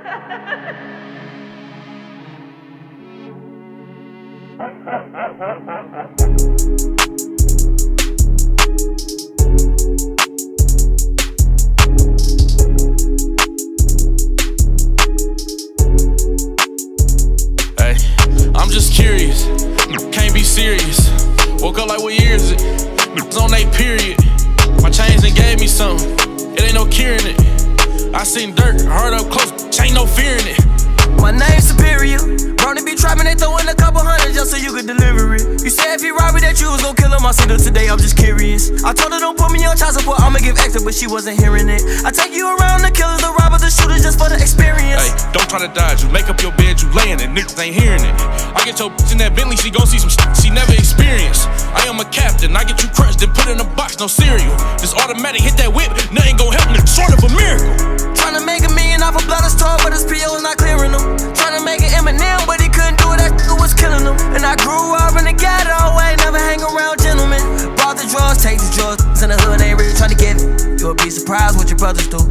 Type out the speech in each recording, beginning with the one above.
Hey, I'm just curious, can't be serious. Woke up like, what year is it? It's on they period. My chains done gave me something, it ain't no curing it. I seen dirt, heard up close, ain't no fear in it. My name's Superior. Brony be trapping, they throwin' a couple hundred just so you could deliver it. You said if he robbed me that you was gon' kill him. I seen her today, I'm just curious. I told her don't put me on child support, I'ma give extra, but she wasn't hearing it. I take you around the killers, the robbers, the shooters just for the experience. Hey, don't try to dodge, you make up your bed, you layin' it, niggas ain't hearing it. I get your bitch in that Bentley, she gon' see some shit she never experienced. I am a captain, I get you crushed, then put in a box, no cereal. This automatic, hit that whip, nothing gon' help me, sort of a miracle. Tryna make $1 million off a blood store, but his PO is not clearing them. Tryna make an Eminem, but he couldn't do it, that shit was killing him. And I grew up in the ghetto, ain't never hang around gentlemen. Bought the drugs, take the drugs, in the hood, ain't really tryna get it. You'll be surprised what your brothers do.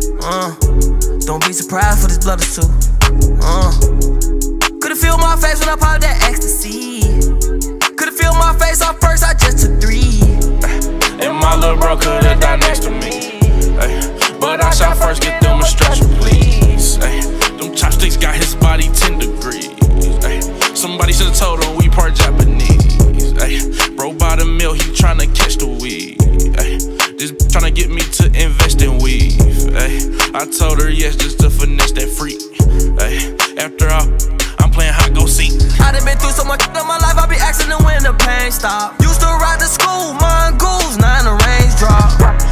Don't be surprised for this blood is too. Could've feel my face when I popped that ecstasy. Could've feel my face off first, I just took 3. And my little bro could've died next to me. But I shot first, get them a stretcher, please. Them chopsticks got his body 10 degrees. Somebody should've told him we part Japanese. Bro bought a meal, he tryna catch the weed. This tryna get me to invest in weave. I told her yes, just to finesse that freak. After all, I'm playing hot, go seek. I done been through so much in my life, I be asking them when the pain stop. Used to ride to school, mongoose, now in the range drop.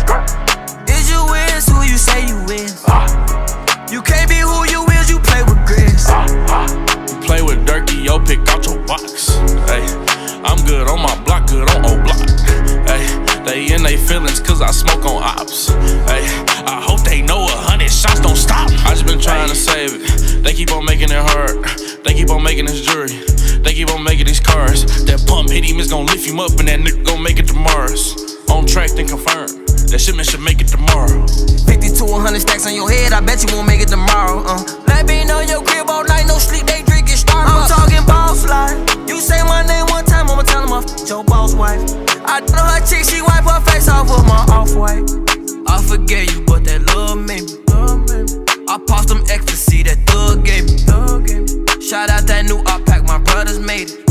Is you is who you say you is? You can't be who you is, you play with grits. You play with Durkee, yo, pick out your box. I'm good on my block, good on O block. They in they feelings cause I smoke on ops. I hope they know 100 shots don't stop. I just been trying to save it. They keep on making it hard. They keep on making this jewelry. They keep on making these cars. That pump hit him, it's gon' lift him up, and that nigga gon' make it to Mars. On track, then confirm. That shipment should make it tomorrow. 50 to 100 stacks on your head, I bet you won't make it tomorrow. That being on your crib all night, no sleep, they drinking Starbucks. I'm talking boss life. You say my name one time, I'ma tell him I f***ed your boss wife. I know her chick, she wipe her face off with my off-white. I forget you, but that love made me. I paused them ecstasy, that thug gave me. Shout out that new op pack, my brothers made it.